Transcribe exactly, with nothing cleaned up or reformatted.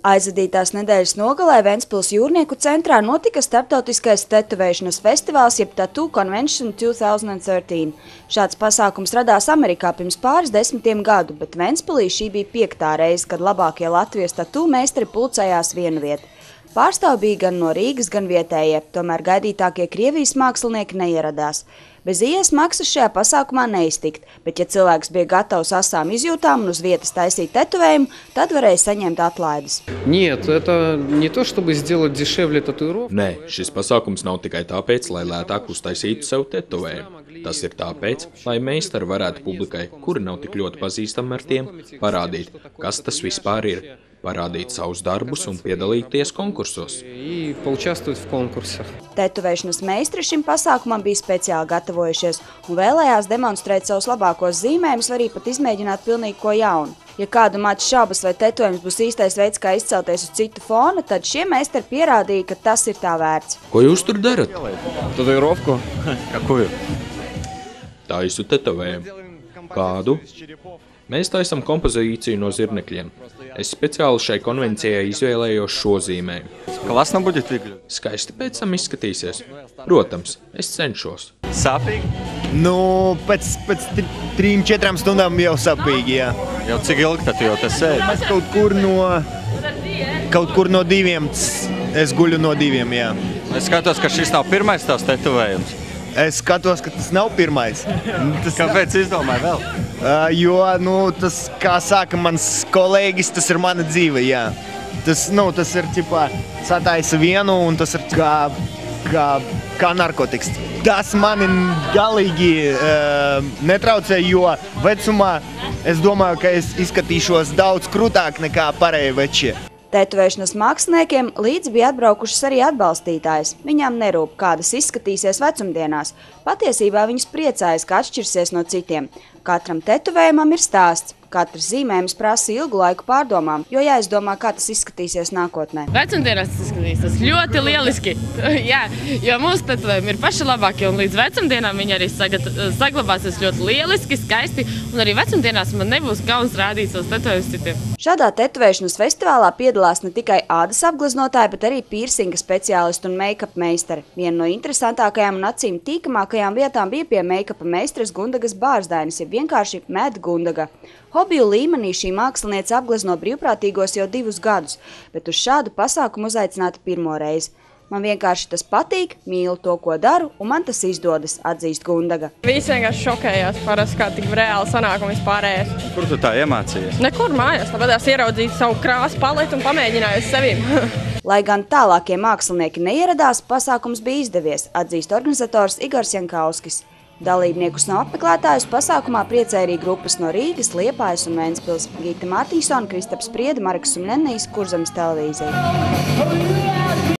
Aizvadītās nedēļas nogalē Ventspils Jūrnieku centrā notika starptautiskais tetovēšanas festivāls jeb Tattoo Convention two thousand thirteen. Šāds pasākums radās Amerikā pirms pāris desmitiem gadu, bet Ventspilī šī bija piektā reize, kad labākie Latvijas tattoo meistari pulcējās vienu vietu. Pārstāvi bija gan no Rīgas, gan vietējie, tomēr gaidītākie Krievijas mākslinieki neieradās. Bez ielas maksas šajā pasākumā neiztikt, bet ja cilvēks bija gatavs asām izjūtām un uz vietas taisīt tetovējumu, tad varēja saņemt atlaides. Нет, это не то, чтобы сделать дешевле татуировку. Nē, šis pasākums nav tikai tāpēc, lai lētāk uztaisītu sev tetovējumu. Tas ir tāpēc, lai meistari varētu publikai, kuri nav tik ļoti pazīstami ar tiem, parādīt, kas tas vispār ir, parādīt savus darbus un piedalīties konkursos. И поучаствовать в конкурсах. Tetovēšanas meistri šim pasākumam bija speciāli gatavojušies un vēlējās demonstrēt savus labākos zīmējumus, arī pat izmēģināt pilnīgi ko jaunu. Ja kādu māca šaubas, vai tetovējums būs īstais veids, kā izcelties uz citu fona, tad šie meistari pierādīja, ka tas ir tā vērts. Ko jūs tur darat? Татуировку? Какую? Taisu tetovējumu. Kādu? Mēs taisam kompozīciju no zirnekļiem. Es speciāli šai konvencijai izvēlējos šo zīmējumu. Классно будет выглядеть? Skaisti pēc tam izskatīsies. Protams, es cenšos. Sāpīgi? Nu, pēc, pēc tri, trim, četrām stundām jau sapīgi, jā. Jau cik ilgi tad jau tas sēd? Mēs kaut kur no, kaut kur no diviem, es guļu no diviem, jā. Es skatos, ka šis nav pirmais tavs tetovējums. Es skatos, ka tas nav pirmais. Tas Kāpēc izdomāji vēl? Uh, jo, nu, tas, kā saka mans kolēģis, tas ir mana dzīve, jā. Tas, nu, tas ir, ķipā, sataisa vienu, un tas ir kā, kā, kā narkotiks. Tas mani galīgi uh, netraucē, jo vecumā es domāju, ka es izskatīšos daudz krūtāk nekā pārējie večie. Tetovēšanas māksliniekiem līdz bija atbraukušas arī atbalstītājs. Viņām nerūp, kādas izskatīsies vecumdienās. Patiesībā viņas priecājas, ka atšķirsies no citiem. Katram tetovējumam ir stāsts. Katrs zīmējums prasa ilgu laiku pārdomām, jo jāizdomā, kā tas izskatīsies nākotnē. Vecumdienās tas izskatīsies ļoti lieliski. Jā, jo mūsu tetovējumi ir paši labākie, un līdz vecumdienām viņi arī saglabāsies ļoti lieliski, skaisti, un arī vecumdienās man nebūs kauns rādīt savus tetovējumus citiem. Šādā tetovēšanas festivālā piedalās ne tikai ādas apgleznotāji, bet arī piercinga speciālisti un make-up meistari. Viena no interesantākajām un acīm tīkamākajām vietām bija pie make-upa meistares Gundagas Bārzdainas, ja vienkārši Med Gundaga. Hobiju līmenī šī māksliniece apglezno brīvprātīgos jau divus gadus, bet uz šādu pasākumu uzaicināta pirmo reizi. Man vienkārši tas patīk, mīlu to, ko daru, un man tas izdodas, atzīst Gundaga. Visi vienkārši šokējās parasti, kā tik reāli sanāk un vispārējais. Kur tu tā iemācījies? Nekur mājās, tāpēc ieraudzīt savu krāsu paletu un pamēģināju uz sevīm. Lai gan tālākie mākslinieki neieradās, pasākums bija izdevies, atzīst organizators Igors Jankauskis. Dalībniekus no apmeklētājus pasākumā priecēja arī grupas no Rīgas, Liepājas un Ventspils. Gita Martīsona, Kristaps Priede, Marks Sumnenijs, Kurzemes televīzija.